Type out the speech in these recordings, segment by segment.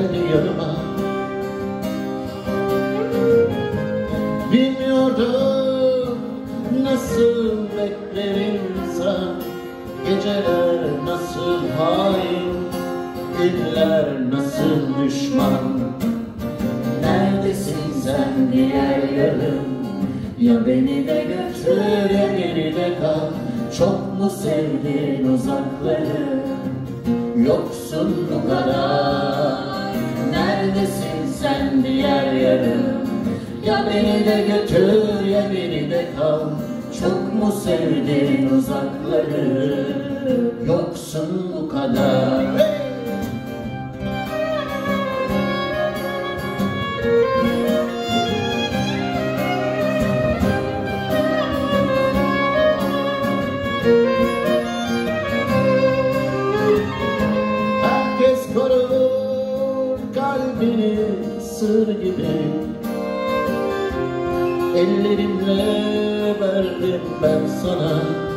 geldi yanıma. Bilmiyordum nasıl bekler insan, geceler nasıl hain, günler nasıl düşman. Neredesin sen diğer yarım? Ya beni de götür ya geride kal. Çok mu sevdin uzakları, yoksun bu kadar? Neredesin sen diğer yarım? Ya beni de götür ya geride kal. Çok mu sevdin uzakları, yoksun bu kadar? Herkes korur kalbini sır gibi, ellerimle verdim ben sana.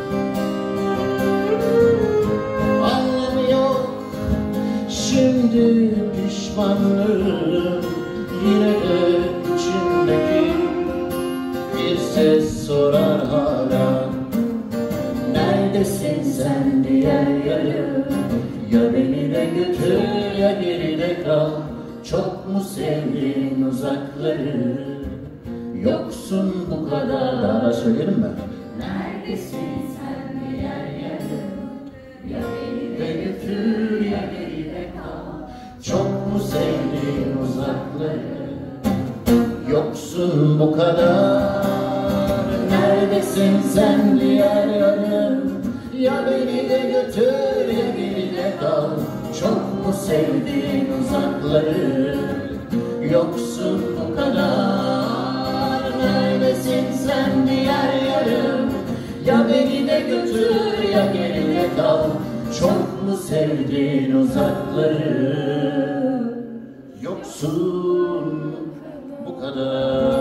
Anlamı yok şimdi pişmanlığım, yine de içimdeki bir ses sorar hala. Neredesin sen diğer yarım? Ya beni de götür ya geride kal. Çok mu sevdin uzakları, yoksun bu kadar? Daha söylerim ben. Neredesin sen diğer yarım? Ya beni de götür ya geride kal. Çok mu sevdin uzakları, yoksun bu kadar? Neredesin sen diğer yarım? Ya beni de götür ya geride kal. Çok mu sevdin uzakları, yoksun bu kadar? Neredesin sen diğer yarım? Ya beni de götür ya geride kal. Çok mu sevdin uzakları, yoksun bu kadar?